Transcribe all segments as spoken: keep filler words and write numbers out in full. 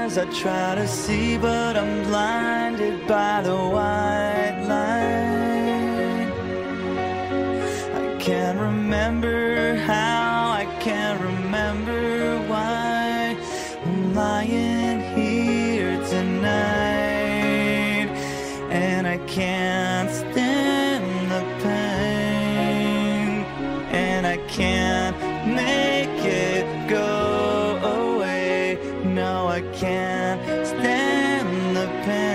eyes I try to see, but I'm blinded by the white light. I can't remember how, I can't remember why I'm lying here tonight, and I can't stand the pain, and I can't make it go away. No, I can't stand the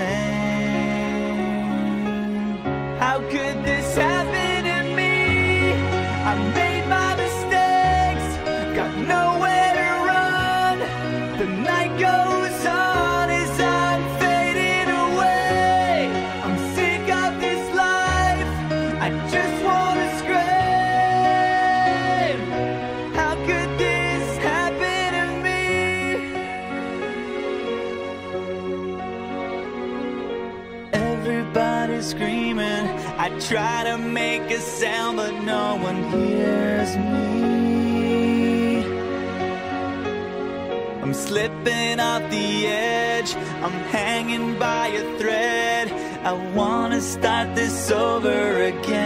pain. How could this happen to me? I made my mistakes, got nowhere to run. The night goes on as I'm fading away. I'm sick of this life, I just wanna scream. How could this happen to me? Everybody's screaming, I try to make a sound, but no one hears me. I'm slipping off the edge, I'm hanging by a thread. I wanna start this over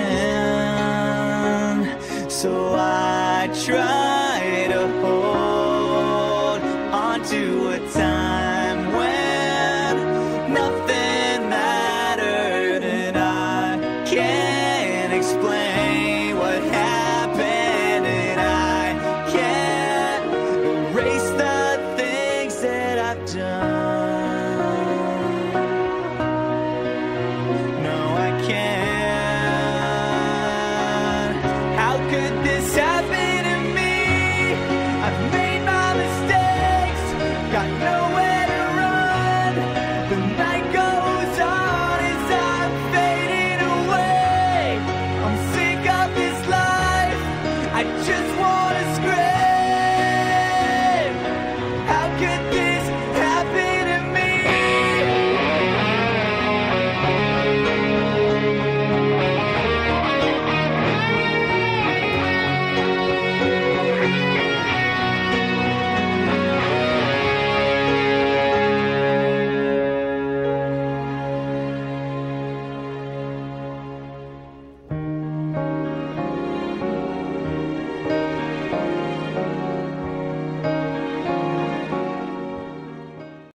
again, so I try to hold on to a time